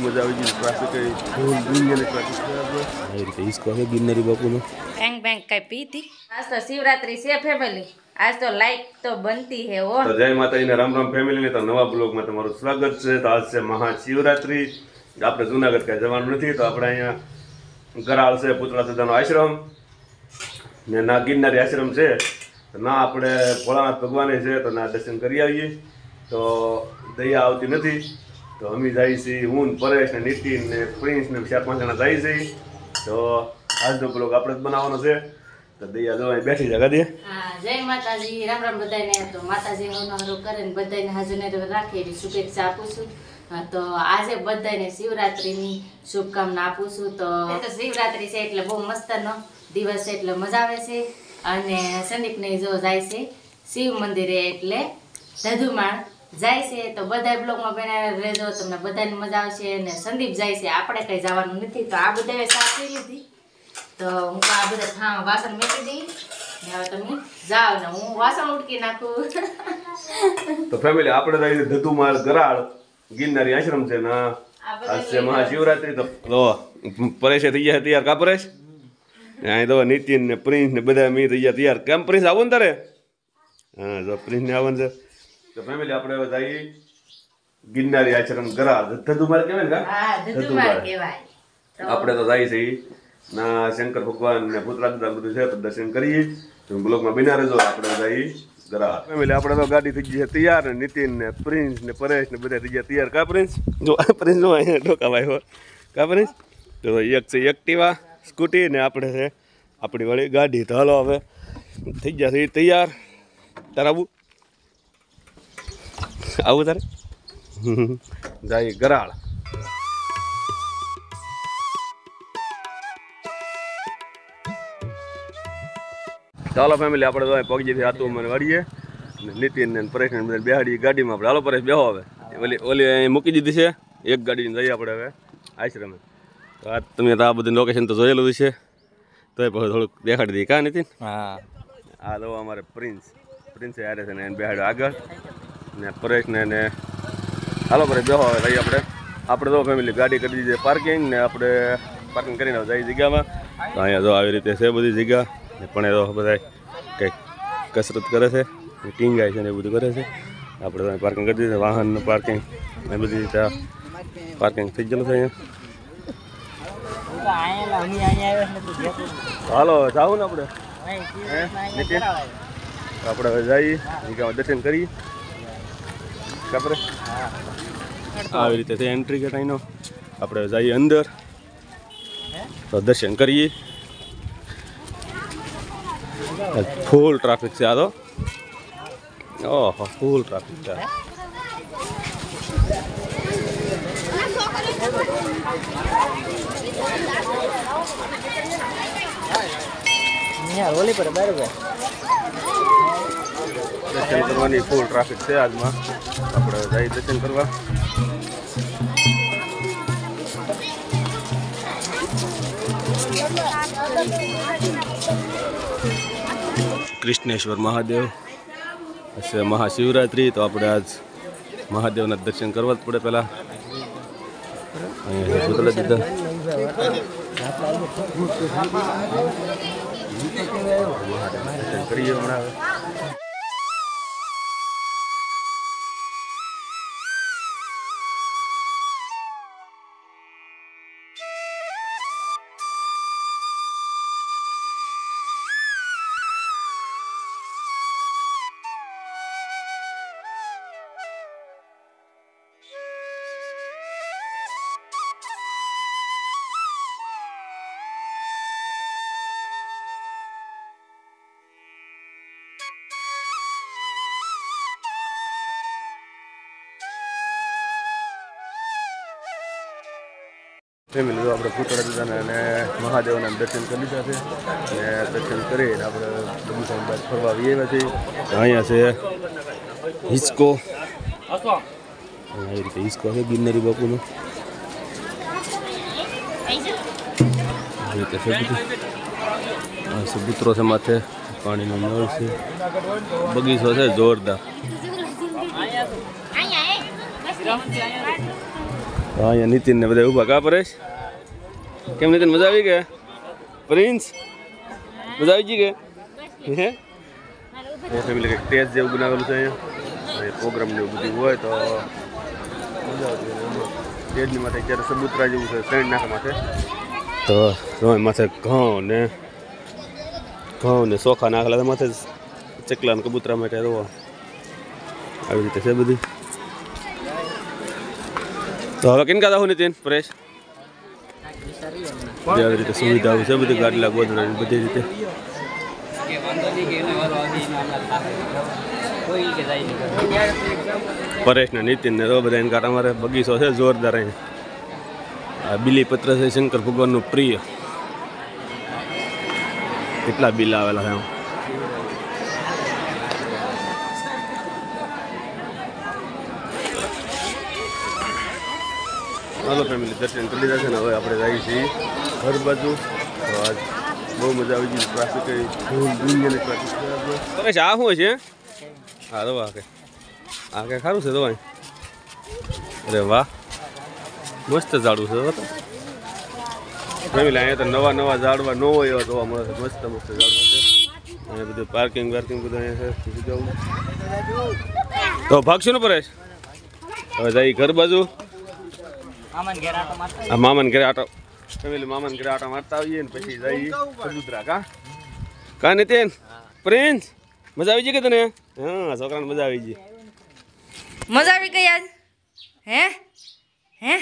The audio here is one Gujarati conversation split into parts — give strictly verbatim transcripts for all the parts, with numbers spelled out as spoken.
मजा आई गई ट्रैफिक है फुल दुनिया में ट्रैफिक है ये રીતે इसको है गिरनारी बापूનો बैंक बैंक कई पीती आज तो शिवरात्रि से फैमिली आज तो लाइक तो बनती है वो तो जय माताजी ने राम राम फैमिली ने तो नवा ब्लॉग में તમારું સ્વાગત છે તો આજ છે મહાશિવરાત્રી આપણે જૂનાગઢ કાંઈ જવાનું નથી તો આપણે અહીંયા ગરાળ છે પુતળા દાદાનો આશ્રમ ને ના ગિરનારી આશ્રમ છે ના આપણે ભોળાનાથ ભગવાને છે તો ના દર્શન કરી આવીએ તો દયા આવતી નથી તો અમે જાય છે હું પરેશ ને નીતિન ને પ્રિન્સ ને ચાર પાંચ જણા જાય છે તો આજનો બ્લોગ આપણે જ બનાવવાનો છે તો દયા જો અહીં બેઠી જગા દે હા જય માતાજી રામ રામ બધાને તો માતાજી નો હારો કરે ને બધાને હાજરને રાખે એવી શુભેચ્છા આપું છું તો આજે બધાને શિવરાત્રીની શુભકામના આપું છું તો શિવરાત્રી છે એટલે બહુ મસ્તનો દિવસ છે એટલે મજા આવે છે અને સંદીપને જો જાય છે શિવ મંદિરે એટલે ધધુમાળ જાય છે તો બધા બ્લોગમાં બનાવી રહેજો તમને બધાને મજા આવશે અને સંદીપ જાય છે આપણે કંઈ જવાનું નથી તો આ બધાએ સાચી લીધી તો હું આ બધા હા વાસણ મેકી દઈ હવે તમે જાઓ ને હું વાસણ ઉટકી નાખું તો ફેમિલી આપણે જાય ધધુમાળ ગરાળ ગિરનારી આશ્રમ છે ના આજ છે મહાશિવરાત્રી તો લો પરેશ થઈ ગયા તૈયાર કા પરેશ અહીં તો નીતિન ને પ્રિન્સ ને બધા મેં થઈ ગયા તૈયાર કેમ પ્રિન્સ આવો ને તારે હા જો પ્રિન્સ ને આવવાનું છે તો ફેમિલી આપણે હવે જઈએ ગિરનારી આશ્રમ ગરાળ ધધુમાળ કહેવાય ને કા હા ધધુમાળ કહેવાય આપણે તો જાય છે ના શંકર ભગવાન ને પુતળા દાદા બધું છે તો દર્શન કરીએ તો બ્લોગમાં બિના રહેજો આપણે જઈએ ગરાળ ફેમિલી આપણે તો ગાડી થઈ ગઈ છે તૈયાર ને નીતિન ને પ્રિન્સ ને પરેશ ને બધા થઈ ગયા તૈયાર કા પ્રિન્સ જો પ્રિન્સ જો અહીંયા ઢોકા ભાઈ કા પ્રિન્સ તો એક છે એક્ટિવા સ્કૂટી ને આપણે છે આપણી વાળી ગાડી તો હાલો હવે થઈ ગયા છે તૈયાર તારે આવું આવું તારે જાય ગરાળ ચાલો ફેમિલી આપણે તો પગજીથી હાથું મને વાળીએ નીતિન ને પરેશ ને બધા બેહાડી ગાડીમાં આપણે હાલો પરેશ બેહો હવે ઓલી ઓલી અહીં મૂકી દીધી છે એક ગાડીને જઈએ આપણે હવે આશ્રમે તો આ તમે તો આ બધું લોકેશન તો જોયેલું છે તો એ પછી થોડુંક દેખાડી દઈએ કા નીતિન હા આ તો અમારે પ્રિન્સ પ્રિન્સે હારે છે ને એને બેહાડ્યો આગળ ને પરેશ ને એને હાલો પરેશ બેહો હવે જઈએ આપણે આપણે તો ફેમિલી ગાડી કરી દીધી પાર્કિંગ ને આપણે પાર્કિંગ કરીને જઈએ જગ્યામાં તો અહીંયા જો આવી રીતે છે બધી જગ્યા પણ એ તો બધા કંઈક કસરત કરે છે ટીંગાય છે ને એ બધું કરે છે આપણે તો પાર્કિંગ કરી દીધું વાહનનું પાર્કિંગ એ બધી રીતે પાર્કિંગ થઈ ગયેલું છે અહીંયા હાલો જાવું ને આપણે આપણે હવે જઈએ જગ્યામાં દર્શન કરીએ ખબર આવી રીતે છે એન્ટ્રી ગેટ અહીંનો આપણે જઈએ અંદર તો દર્શન કરીએ ફૂલ ટ્રાફિક છે આ તો ઓહો ફૂલ ટ્રાફિક છે દર્શન કરવાની ફૂલ ટ્રાફિક છે આજમાં આપણે જઈએ દર્શન કરવા કૃષ્ણેશ્વર મહાદેવ હશે મહાશિવરાત્રી તો આપણે આજ મહાદેવના દર્શન કરવા જ પડે પહેલાં અહીંયા પુતળા દીધા દર્શન કરીએ હમણાં ફેમિલી તો આપણે પુતળા દાદાને અને મહાદેવના દર્શન કરી લીધા છે અને દર્શન કરીને આપણે પ્રભુસામ બાદ ફરવા આવી આવ્યા છીએ અહીંયા છે હિંચકો આવી રીતે હિંચકો છે ગિરનારી બાપુનો આવી રીતે છે બધું આ સબૂતરો છે માથે પાણીનો નળ છે બગીચો છે જોરદાર તો અહીંયા નીતિન ને બધા ઊભા કા પરેશ કેમ નીતિન મજા આવી ગયા પ્રિન્સ મજા આવી ગઈ કે હે એ ફેમિલી કંઈક ટેસ્ટ જેવું બનાવેલું છે અહીંયા પ્રોગ્રામ ને એવું બધું હોય તો મજા આવતી સ્ટેજની માથે અત્યારે સબૂતરા જેવું છે સેન્ડ નાખવા માટે તો રોય માથે ઘઉં ને ઘઉં ને ચોખા નાખેલા માથે ચકલા ને કબૂતરા માટે રોવા આવી રીતે છે બધી તો હવે કેમ કાદા હું નીતિન પરેશ આવી રીતે સુવિધાઓ છે બધી ગાડલા ગોદડાની બધી રીતે પરેશ ને નીતિન ને તો બધા એને કાંટા મારે બગીચો છે જોરદાર અહીંયા આ બીલીપત્ર છે શંકર ભગવાનનું પ્રિય કેટલા બિલ આવેલા છે હાલો ફેમિલી દર્શન કરી લીધા છે ને હવે આપણે જઈએ છીએ ઘર બાજુ તો આજ બહુ મજા આવી ગઈ ટ્રાફિક દુનિયાની ટ્રાફિક પરેશ આ શું છે હા દવા કે આ કે સારું છે દવા અરે વાહ મસ્ત ઝાડું છે તો ફેમિલી અહીંયા તો નવા નવા ઝાડવા ન હોય એવા જોવા મળે છે મસ્ત મસ્ત ઝાડવા છે અહીંયા બધું પાર્કિંગ વાર્કિંગ બધું અહીંયા છે જવું તો ભાગશું ને પરેશ હવે જઈ ઘર બાજુ આ મામાન ઘરે આટો ફેમિલી મામાન ઘરે આટો મારતા આવીએ ને પછી જઈએ સબુદ્રા કા કા નીતિન પ્રિન્સ મજા આવી ગઈ કે તને હા છોકરાને મજા આવી ગઈ મજા આવી ગઈ આજ હે હે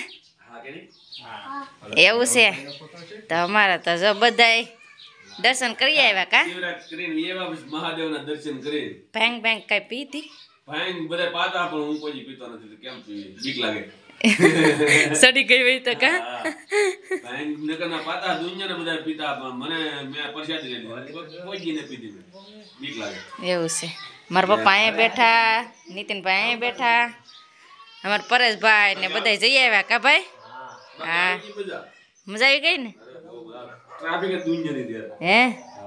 એવું છે તો અમારા તો જો બધાય દર્શન કરી આવ્યા કા મહાદેવના દર્શન કરી ભાંગ ભાંગ કઈ પીતી ભાંગ બધા પાતા પણ હું કોઈ પીતો નથી કેમ બીક લાગે સડી ગઈ હોય તો કા ભાંગ નકરના પાતા દુનિયાને બધા પીતા પણ મને મે પરસાદી લીધી કોઈ જી ને પીધી બીક લાગે એવું છે મારા પપ્પા અહીંયા બેઠા નીતિનભાઈ અહીંયા બેઠા અમારા પરેશભાઈ ને બધા જઈ આવ્યા કા ભાઈ હા મજા આવી ગઈ ને ટ્રાફિક દુનિયાની દે હે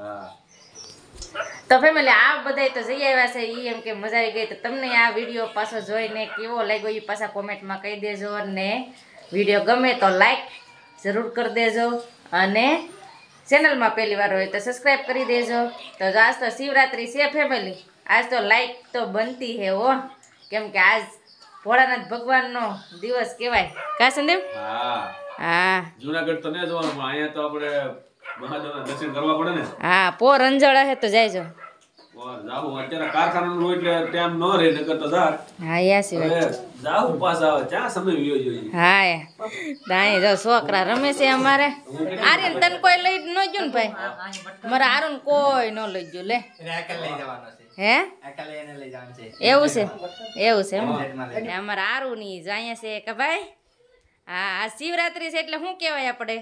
તો ફેમિલી આ બધા તો જઈ આવ્યા છે ઈ એમ કે મજા આવી ગઈ તો તમને આ વિડીયો પાછો જોઈને કેવો લાગ્યો એ પાછા કોમેન્ટમાં કહી દેજો અને વિડીયો ગમે તો લાઈક જરૂર કરી દેજો અને ચેનલમાં પહેલી વાર હોય તો સબસ્ક્રાઈબ કરી દેજો તો આજ તો શિવરાત્રી છે ફેમિલી આજ તો લાઈક તો બનતી હે હો કેમ કે આજ ભોળાનાથ ભગવાનનો દિવસ કહેવાય કા સંદીપ હા હા જૂનાગઢ તો ન જવાનું પણ અહીંયા તો આપણે મહાદેવના દર્શન કરવા પડે ને હા પોર અંજળ હે તો જાયજો પોર જાવું અત્યારે કારખાનાનું હોય એટલે ટાઈમ ન રહે નકર તો જા હા યાસી વાત જાવું પાસ આવે ચા સમય વિયો જોઈએ હા દાઈ જો છોકરા રમે છે અમારે આર્યન તન કોઈ લઈ ન ગયો ને ભાઈ મારા આરુન કોઈ ન લઈ ગયો લે લઈ જવાનો છે હે એકલે એને લઈ જવાનું છે એવું છે એવું છે એમ અમારા આરુ ની જાય છે કે ભાઈ હા આ શિવરાત્રી છે એટલે શું કહેવાય આપણે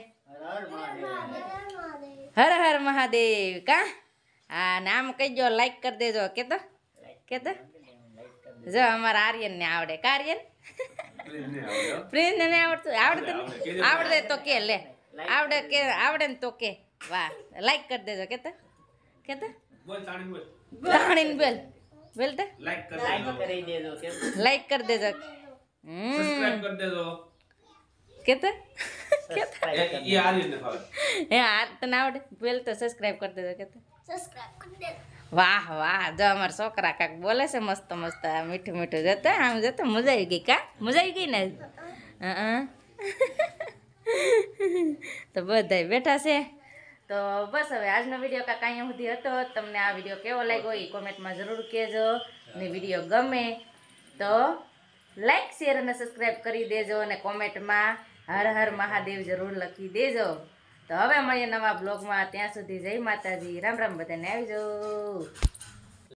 હર હર મહાદેવ કા હા નામ કહીજો લાઈક કરી દેજો કે તો કે તો જો અમારા આર્યન ને આવડે કા આર્યન પ્રિન્સ ને આવડતું આવડતું આવડે તો કે લે આવડે કે આવડે ને તો કે વાહ લાઈક કરી દેજો કે તો કે તો બોલ તાણી બોલ તાણીન બેલ બેલ તો લાઈક કરી દેજો કે લાઈક કરી દેજો સબસ્ક્રાઇબ કરી દેજો કે તો એ આર્યન ને ફાવે હે આ તને આવડે બેલ તો સબસ્ક્રાઇબ કરી દેજો કે તો સબસ્ક્રાઇબ કરી દેજો વાહ વાહ જો અમારા છોકરા કાક બોલે છે મસ્ત મસ્ત મીઠું મીઠું જતા આમ જતા મજા આવી ગઈ કા મજા આવી ગઈ ને હા તો બધા બેઠા છે તો બસ હવે આજનો વિડીયો કાંક અહીંયા સુધી હતો તમને આ વિડીયો કેવો લાગ્યો એ કોમેન્ટમાં જરૂર કહેજો અને વિડીયો ગમે તો લાઈક શેર અને સબસ્ક્રાઈબ કરી દેજો અને કોમેન્ટમાં હર હર મહાદેવ જરૂર લખી દેજો તો હવે મળીએ નવા બ્લોગમાં ત્યાં સુધી જય માતાજી રામ રામ બધાને આવજો.